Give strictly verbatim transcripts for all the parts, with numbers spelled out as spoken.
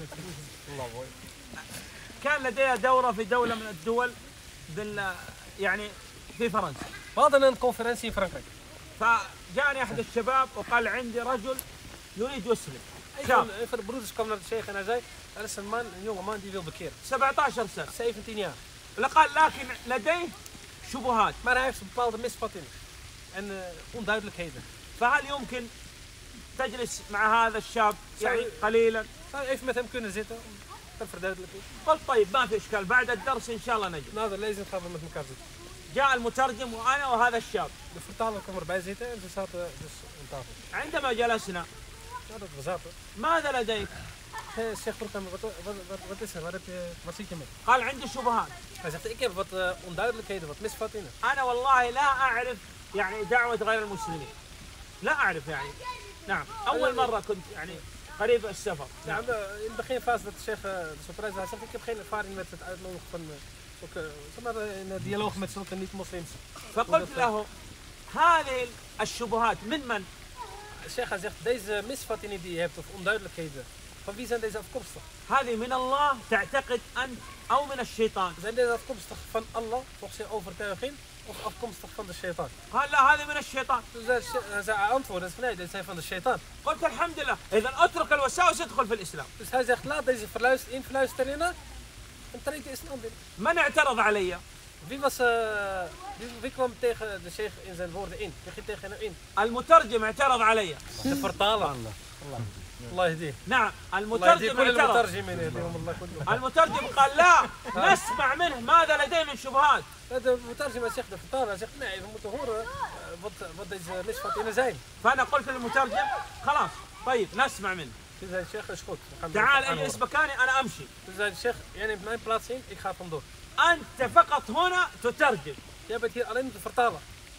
كان لدي دورة في دولة من الدول بال يعني في فرنسا. بعضنا كونفرنسي في فرنسا. فجاني أحد الشباب وقال عندي رجل يريد يسلم. شاب. Even de broeders kwam naar de sheikh en hij zei, er is een man, een jonge man die wil bekeren. سبعة عشر سنة. zeventien jaar. لقال لكن لديه شبهات. Maar hij heeft bepaalde misvattingen en uh, onduidelijkheden. فهل يمكن تجلس مع هذا الشاب يعني قليلا؟ Zou je even met hem kunnen zitten ter verduidelijking? قلت طيب ما في اشكال بعد الدرس ان شاء الله نجي. Na de lezing gaan we met elkaar zitten. جاء المترجم وانا وهذا الشاب. De vertaler kwam erbij zitten en ze zaten dus aan tafel. عندما جلسنا nadat we zaten. ماذا لديك؟ Zeg vroeg hem, wat, wat, wat, wat is er? Wat, heb je, wat zit je mee? قال عندي شبهات. Hij zegt, ik heb wat uh, onduidelijkheden, wat misvattingen. أنا والله لا أعرف يعني دعوة غير المسلمين. لا أعرف يعني. نعم. أول مرة كنت يعني قريب السفر. نعم. In de beginfase dat de sheikh de surprise hij zegt, ik heb geen ervaring met het uitnodigen van zulke, zeg maar, in een dialoog met zulke niet-moslims. فقلت له هذه الشبهات من من؟ De sheikh hij zegt, deze misvattingen die je hebt of onduidelijkheden. Van wie zijn deze afkomstig? هذه من الله تعتقد أنت أو من الشيطان. Zijn deze afkomstig van Allah volgens je overtuiging of afkomstig van de shaitan? قال لا هذه من الشيطان. Dus hij antwoordde nee, dit zijn van de shaitan. قلت الحمد لله إذا أترك الوساوس ادخل في الإسلام. Dus hij zegt laat deze influisteringen en treed de islam binnen. من اعترض علي؟ Wie was uh, wie, wie kwam tegen de sheikh in zijn woorden in? Wie ging tegen hem in? المترجم اعترض علي. De vertaler. Allah. الله يهديه. نعم المترجم اعترض. المترجم قال لا نسمع منه ماذا لديه من شبهات. De المترجم zegt de vertaler zegt nee we moeten horen wat wat deze misvattingen zijn. فأنا قلت للمترجم خلاص طيب نسمع منه. Dus zei de sheikh is goed. تعال اجلس مكاني أنا أمشي. Dus zei de sheikh jij neemt mijn plaats in ik ga vandoor. أنت فقط هنا تترجم. Jij bent hier alleen te vertalen.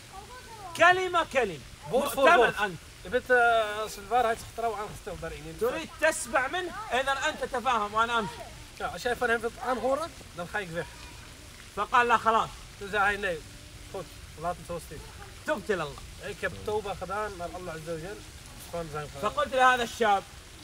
كلمة كلمة. Woord voor woord. أنت. Je bent uh, als waarheidsgetrouw aangesteld daarin. تريد تسمع منه إذا أنت تفاهم وأنا أمشي. Ja, als jij van hem wilt aanhoren, dan ga ik weg. فقال لا خلاص. Toen zei hij nee, goed, laat het zo staan. تبت إلى الله. Ik heb toba gedaan naar Allah Azza wa Jal. Gewoon zijn gedaan. فقلت لهذا الشاب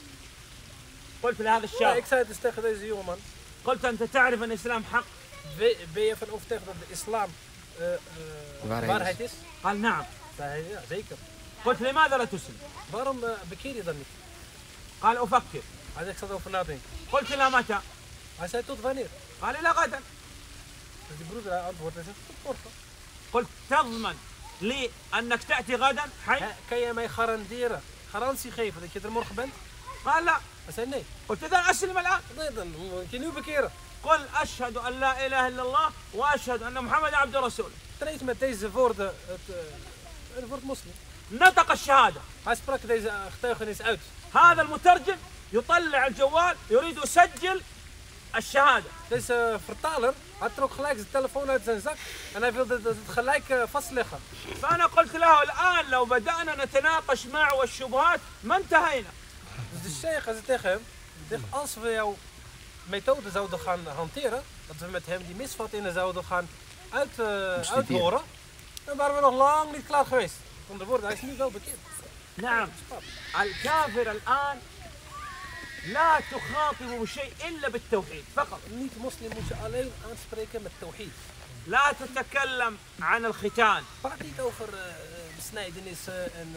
قلت لهذا الشاب. Ik zei het dus tegen deze jongeman. قلت أنت تعرف أن الإسلام حق. Ben je van overtuigd dat de islam uh, uh, waarheid is? قال نعم. Zei hij ja, zeker. قلت لماذا لا تسلم؟ Waarom uh, bekeer je dan niet? قال أفكر. Hij zegt ik zal erover nadenken. قلت لا متى؟ Hij zei tot wanneer? قال إلى غدا. Dus die broeder antwoordde en zegt tot morgen. قلت تضمن لي أنك تأتي غدا حي؟ Kan jij mij garanderen, garantie geven dat je er morgen bent? قال لا. Hij zei nee. قلت إذا أسلم الآن. Nee, dan moet je nu bekeren. قل أشهد أن لا إله إلا الله وأشهد أن محمد عبد رسوله. Treed met deze woorden het, uh, het woord moslim. نطق الشهادة. Hij sprak deze getuigenis uit. هذا المترجم يطلع الجوال يريد يسجل الشهادة. Deze vertaler hij trok gelijk zijn telefoon uit zijn zak en hij wilde het gelijk uh, vastleggen. فأنا قلت له الآن لو بدأنا نتناقش معه والشبهات ما انتهينا. Dus de sheikh zei tegen hem, zegt, als we jouw methode zouden gaan hanteren, dat we met hem die misvattingen zouden gaan uit, uh, uithoren, dan waren we nog lang niet klaar geweest. Van de woorden, hij is nu wel bekend. نعم الكافر الآن لا تخاطب بشيء إلا بالتوحيد فقط. Niet moslim moet je alleen aanspreken met tawhid. لا تتكلم عن الختان. Praat niet over uh, besnijdenissen en uh,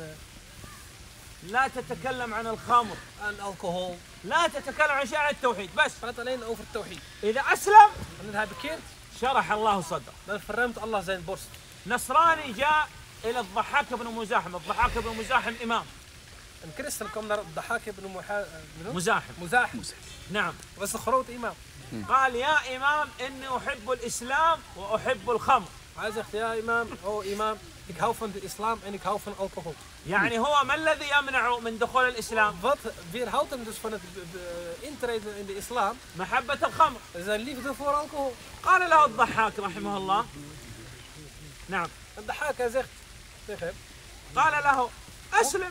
لا تتكلم عن الخمر aan alcohol. لا تتكلم عن شيء عن التوحيد بس. Praat alleen over tawhid. إذا أسلم Wanneer hij bekeert, شرح الله صدره. dan verruimt Allah zijn borst. نصراني جاء إلى الضحاك بن مزاحم. الضحاك بن مزاحم إمام. Een christen kwam naar Dahak ibn مزاحم. مزاحم. نعم. was een grote imam. قال يا إمام إني أحب الإسلام وأحب الخمر. Hij zegt ja imam, oh imam, ik hou van de islam en ik hou van alcohol. يعني هو ما الذي يمنعه من دخول الإسلام؟ Wat weerhoudt hem dus van het intreden in de islam? محبة الخمر. Zijn liefde voor alcohol. قال له الضحاك رحمه الله. نعم. Dahak hij zegt tegen hem. قال له أسلم.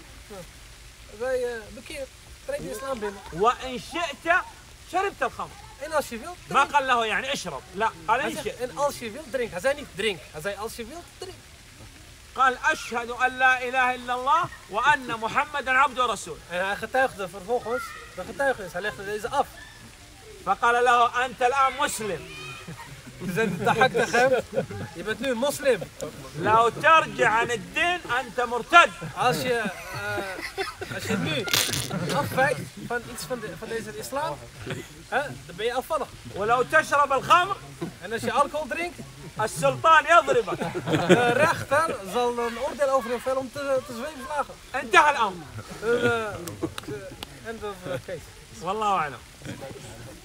Wij bekeer, treed de islam binnen. وإن شئت شربت الخمر. En als je wilt, ما drink. قال له يعني اشرب. لا قال Hij إن zegt, شئت. en als je wilt, drink. Hij zei niet drink. Hij zei als je wilt, drink. قال أشهد أن لا إله إلا الله وأن محمدا عبده ورسوله. En hij getuigde vervolgens de getuigenis. Hij legde deze af. فقال له أنت الآن مسلم. Toen zei de Dahak tegen hem, je bent nu een moslim. لو ترجع عن الدين أنت مرتد. Als je, uh, als je nu afwijkt van iets van, de, van deze islam, hè, dan ben je afvallig. ولو تشرب الخمر En als je alcohol drinkt, السلطان يضربك. de rechter zal een oordeel over je vellen om te, te zweefvlagen. انتهى الأمر. Uh, uh, end of uh, case. والله أعلم.